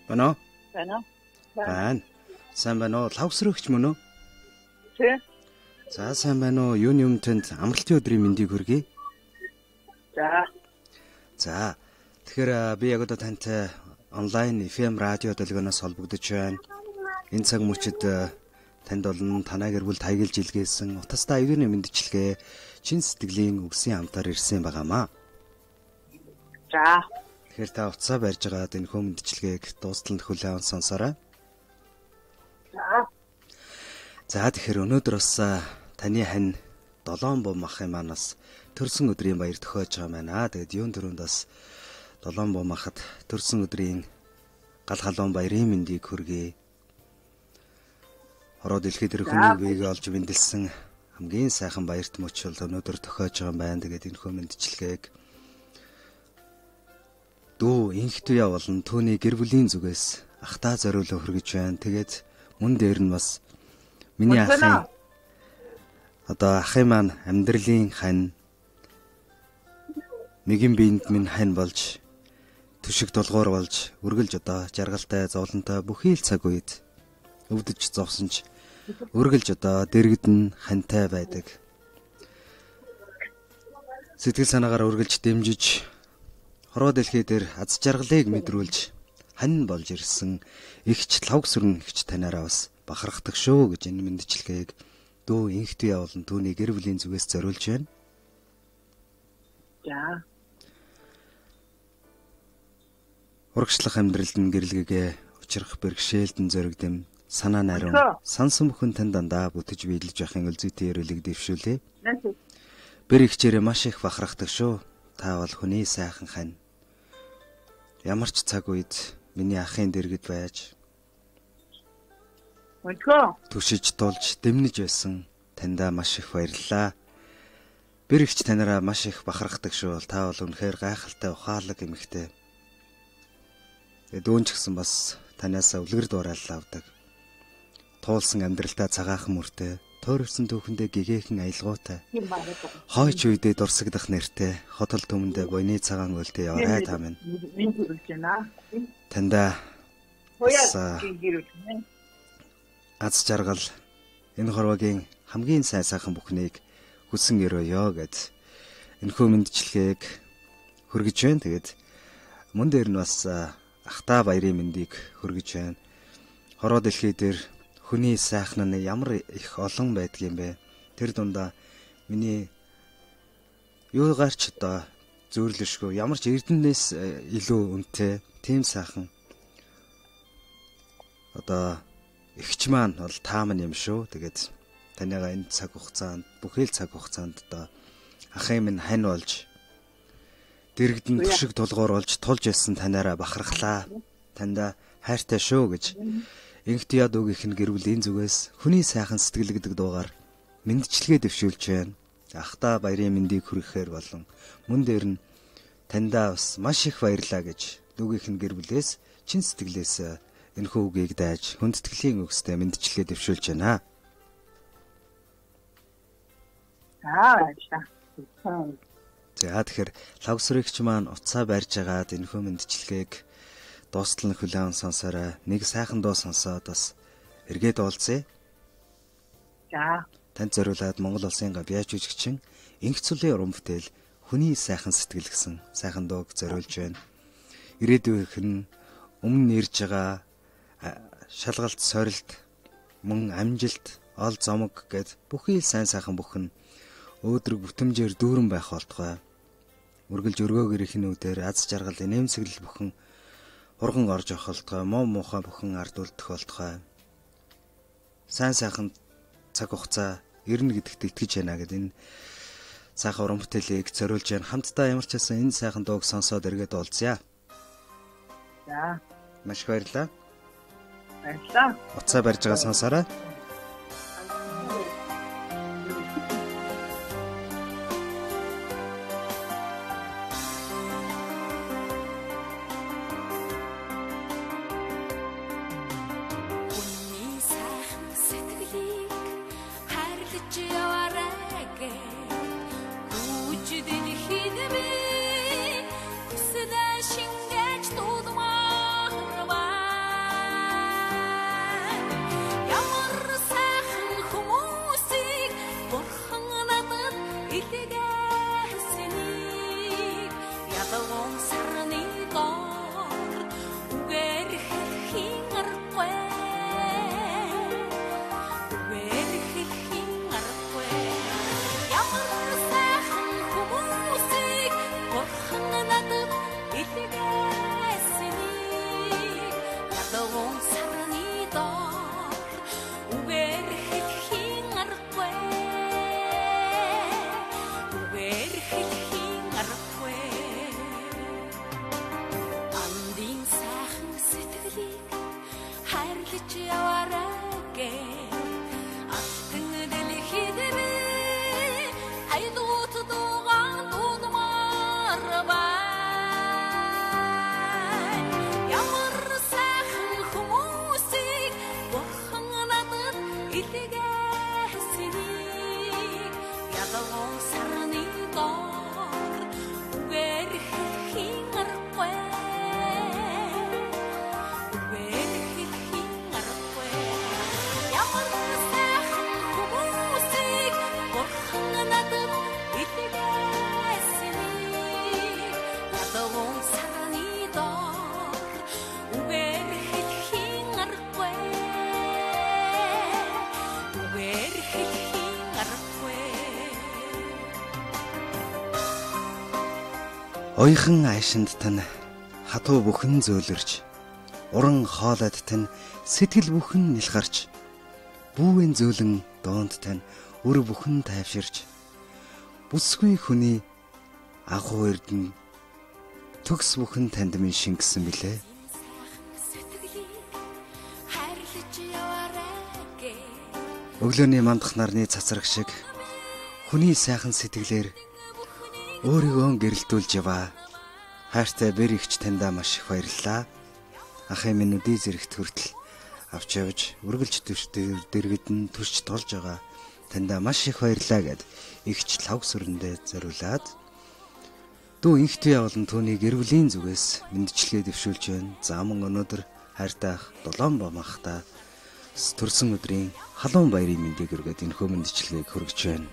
Байна уу? Байна. Байна. Сайн байна уу? Лавсрөгч мөн үү? Тий. За сайн байна уу? Юуны өмнө танд амралтын өдрийн мэндийг хүргэе. За. Тэгэхээр би яг одоо тантай онлайн FM радио долгионоос холбогдож байна. Энэ цаг мөчид танд болон танай гэр бүл таяглж илгээсэн утастай аюуны мэндчилгээ чин сэтгэлийн үгсийн хамтаар ирсэн байгаамаа. За. Тэгэхээр та утсаа барьж байгаад энэ хөө мэндчилгээг дуустал нь хүлээн сонсоорой. За тэгэхээр өнөөдөр бас таны хань 7 бом махын манаас төрсөн өдрийн баяр төхөөж байгаа байна. Тэгээд юун дөрөнд бас 7 бом махад төрсөн өдрийн гал халуун баярын мэндийг хүргэе. Ороо дэлхийд өрхөний үгийг олж мэндэлсэн хамгийн сайхан баярт мөчл өнөөдөр төхөөж байгаа юм байна. Тэгээд энэ хөө мэндчилгээг дүү инхтүя болон түүний гэр бүлийн зүгээс ахтаа зориулан хүргэж байна. Тэгээд мөн дээр нь бас миний ахын маань амьдралын хань нэгэн биед минь хань болж түшиг долгоор болж үргэлж одоо жаргалтай зовлонтой бүхий л цаг үед өвдөж зовсонч үргэлж одоо дэрэгдэн хантай байдаг. Сэтгэл санаагаар үргэлж дэмжиж хороо дэлхий дээр аз жаргалыг мэдрүүлж хань болж ирсэн ихч лавгсүрэн ихч танаараа бас бахархдаг шүү гэж энэ мэндчилгээг дүү инхтүя болон түүний гэр бүлийн зүгээс зориулж байна. За. Урагшлах амьдралд нь гэрэлгэгээ учрах бэрхшээлтэн зоригдэм санаа найран сансан бүхэн тань дандаа бүтэж биелж явахын өлзөйтэй ярилэг дэвшүүлээ. Бэр ихчээрээ маш их бахархдаг шүү. Та бол хүний сайхан хань. Ямар ч цаг үед миний ахын дэргэд байж түшиж тулж дэмнэж байсан таньдаа маш их баярлалаа. Бэр ихч танараа маш их бахархдаг шүү. Та бол үнэхээр гайхалтай ухаалаг эмэгтэй. Дүүн ч гэсэн бас танаас үлгэр дуураалал авдаг. Туулсан амьдралдаа цагаахан мөртэй, тойрсон түүхэндээ гэгээхэн аялгаутай. Хойч үедээ дурсагдах нэртэй, хотол төмөндөө бойны цагаан өлтөө яваарай та минь. Таньдаа аз жаргал энэ хорвогийн хамгийн сайн сайхан бүхнийг хүсэн өрөөё гэд энэхүү мэндчилгээг хүргэж байна. Тэгээд мөн дээр нь бас ахтаа баярын мэндийг хүргэж байна. Хороо дэлхий дээр хүний сайхан нь ямар их олон байдгийм бэ? Тэр дундаа миний юугаарч одоо зөөрлөшгөө ямар ч эрдэнэс илүү үнэтэй тийм сайхан одоо ихч маань бол та минь юм шүү. Тэгээд танайгаа энэ цаг хугацаанд бүхэл цаг хугацаанд одоо ахын минь хань болж дэрэгдэн түшиг тулгуур болж тулж байсан танаараа бахархлаа. Тандаа хайртай шүү гэж инхтияд үгийнх нь гэр бүлийн зүгээс хүний сайхан сэтгэлэгдэг дуугаар мэндчилгээ дэвшүүлж байна. Ахтаа баярын мэндийг хүргэхээр болон мөн дээр нь таньдаа бас маш их баярлаа гэж дүүгийнх нь гэр бүлээс чин сэтгэлээс энэхүү үгийг дайж хүндэтгэлийн үгстэй мэндчилгээ дэвшүүлж байна. За тэгэхээр лавсрэгч маань уцаа барьж агаад энэхүү мэндчилгээг дуустал нь хүлээн сонсорой. Нэг сайхан дуу сонсоод бас эргээд уулзъя. За. Танд зориулаад Монгол Улсын гавьяа жүжигчин Инх цулийн уран бүтээл хүний сайхан сэтгэл гэсэн сайхан дууг зориулж байна. Ирээдүйнх нь өмнө нэрж байгаа шалгалт сорилт мөн амжилт ол зомог гэд бүхий сайн сайхан бүхэн өөдрөг бүтэмжээр дүүрэн байх болтугай. Үргэлж өргөөгөр ихэн үдээр аз жаргал инээмсэглэл бүхэн урган орж явах болтугай. Муу муухай бүхэн ард үлдэх болтугай. Сайн сайхан цаг хугацаа ирнэ гэдэгт итгэж байна гэд энэ сайхан уран бүтээлийг зориулж байна. Хамтдаа ямар ч байсан энэ сайхан дууг сонсоод эргээд уулзъя. За. Маш их баярлалаа. Баярлалаа. Уцаа барьж байгаа сонсоорой. Хүсдэн шингэж дуудмаар Ойхон айшинд тань хатуу бүхэн зөөлөрч, уран хоолойд тань сэтгэл бүхэн нэлхарч, бүүвэн зөөлөн доонд тань өр бүхэн тайвширч, бүсгүй хүний агуу эрдэн төгс бүхэн танд минь шингэсэн билээ. Өглөөний мандах нарны цацраг шиг хүний сайхан сэтгэлээр өөрийгөө гэрэлтүүлж яваа. Хайртай бэр ихч таньдаа маш их баярлалаа. Ахын минь үдий зэрэгт хүртэл авч явж үргэлж дэргэдэн төрч толж байгаа. Таньдаа маш их баярлалаа гэд ихч лав сүрэндээ зориулаад дүү инхтвээ явуулан түүний гэр бүлийн зүгээс мэндчилгээ дэвшүүлж байна. За мөн өнөөдөр хайртай ах Долоон бамахта төрсөн өдрийн халуун баярын мэндийг өргөд энэхүү мэндчилгээг хүргэж байна.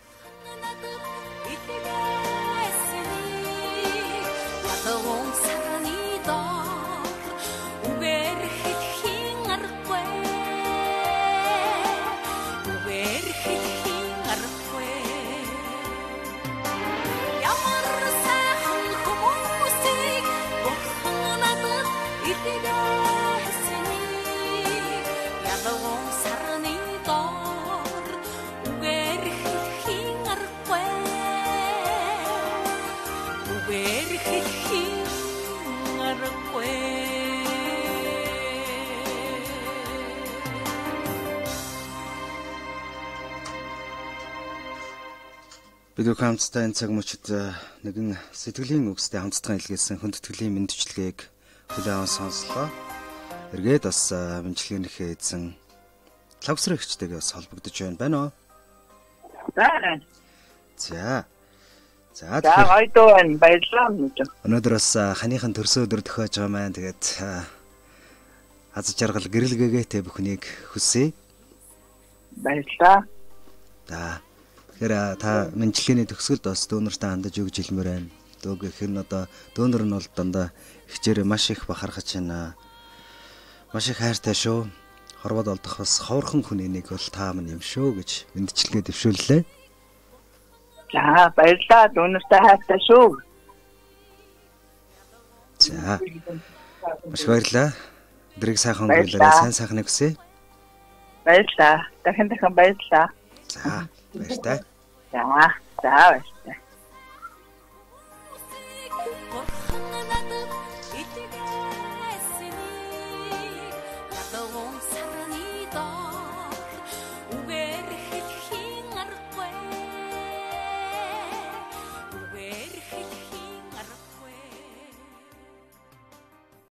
Бид хамтдаа энэ цаг мөчид нэгэн сэтгэлийн үгстэй хамтдаа илгээсэн хүндэтгэлийн мэндчилгээг хүлээн аван сонслоо. Эргээд бас мэндчилгээнийхээ эзэн лавсрагчтэйгээ бас холбогдож байна уу? За. гойдоо баярлалаа. Өнөөдөр бас ханыхын төрсөн өдөр төхөөж байгаа маань тэгээд аз жаргал гэрэлгээгээтэй бүхнийг хүсье. Баярлалаа. За. Тэгэхээр та мэндчилгээний төгсгөлд бас дүүнэртэй хандаж өгж хэлмээр байна. Дүүг гэх нь одоо дүүнэр нь бол дандаа ихчээр маш их бахархаж байна. Маш их хайртай шүү. Хорвоод олдох бас ховорхон хүний нэг бол та минь юм шүү гэж мэндчилгээ дэвшүүллээ. За баярлалаа. Дүүнэртэй хайртай шүү. За. Маш баярлалаа. Өдрийг сайхан өнгөрүүлээрэй. Сайн сайхныг хүсье. Баярлалаа. Дахин баярлалаа. За. Баяртай. За.